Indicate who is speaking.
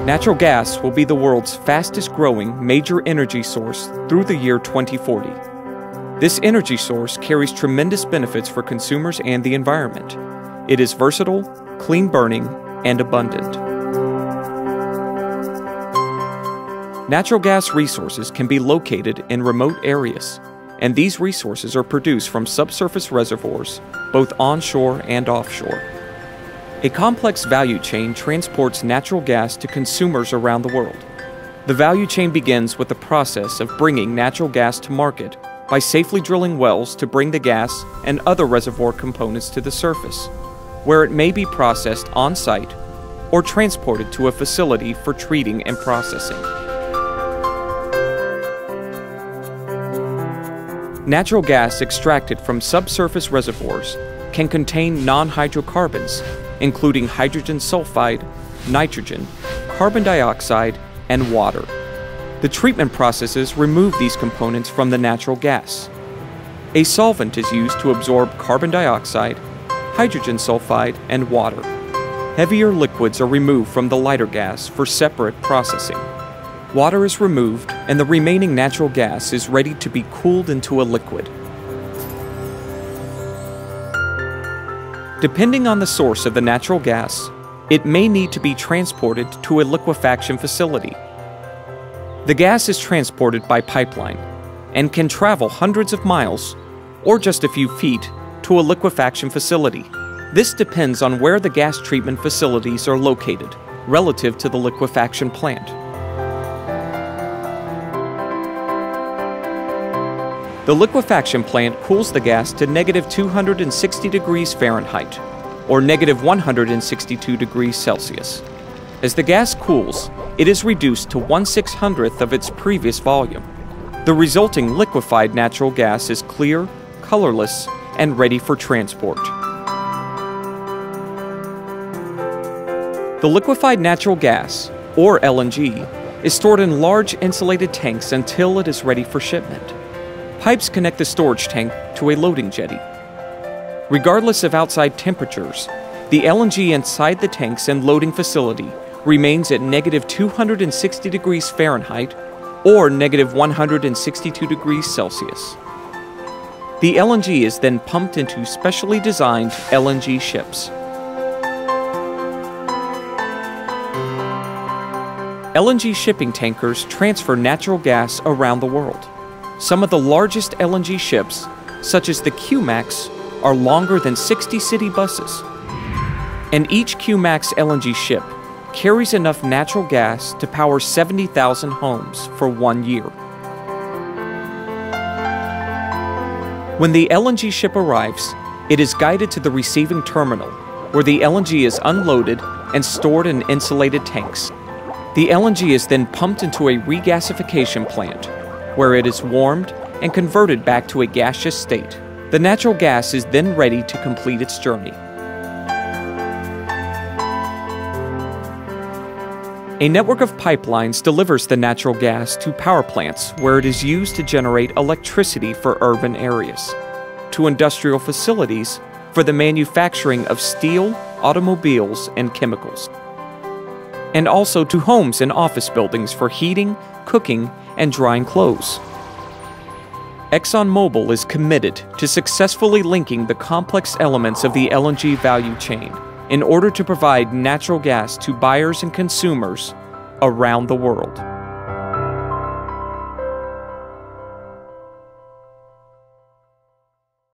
Speaker 1: Natural gas will be the world's fastest-growing major energy source through the year 2040. This energy source carries tremendous benefits for consumers and the environment. It is versatile, clean-burning, and abundant. Natural gas resources can be located in remote areas, and these resources are produced from subsurface reservoirs, both onshore and offshore. A complex value chain transports natural gas to consumers around the world. The value chain begins with the process of bringing natural gas to market by safely drilling wells to bring the gas and other reservoir components to the surface, where it may be processed on-site or transported to a facility for treating and processing. Natural gas extracted from subsurface reservoirs can contain non-hydrocarbons, including hydrogen sulfide, nitrogen, carbon dioxide, and water. The treatment processes remove these components from the natural gas. A solvent is used to absorb carbon dioxide, hydrogen sulfide, and water. Heavier liquids are removed from the lighter gas for separate processing. Water is removed, and the remaining natural gas is ready to be cooled into a liquid. Depending on the source of the natural gas, it may need to be transported to a liquefaction facility. The gas is transported by pipeline and can travel hundreds of miles or just a few feet to a liquefaction facility. This depends on where the gas treatment facilities are located relative to the liquefaction plant. The liquefaction plant cools the gas to -260 degrees Fahrenheit, or -162 degrees Celsius. As the gas cools, it is reduced to 1/600th of its previous volume. The resulting liquefied natural gas is clear, colorless, and ready for transport. The liquefied natural gas, or LNG, is stored in large insulated tanks until it is ready for shipment. Pipes connect the storage tank to a loading jetty. Regardless of outside temperatures, the LNG inside the tanks and loading facility remains at -260 degrees Fahrenheit or -162 degrees Celsius. The LNG is then pumped into specially designed LNG ships. LNG shipping tankers transfer natural gas around the world. Some of the largest LNG ships, such as the Q-Max, are longer than 60 city buses. And each Q-Max LNG ship carries enough natural gas to power 70,000 homes for 1 year. When the LNG ship arrives, it is guided to the receiving terminal, where the LNG is unloaded and stored in insulated tanks. The LNG is then pumped into a regasification plant, where it is warmed and converted back to a gaseous state. The natural gas is then ready to complete its journey. A network of pipelines delivers the natural gas to power plants where it is used to generate electricity for urban areas, to industrial facilities for the manufacturing of steel, automobiles, and chemicals, and also to homes and office buildings for heating, cooking, and drying clothes. ExxonMobil is committed to successfully linking the complex elements of the LNG value chain in order to provide natural gas to buyers and consumers around the world.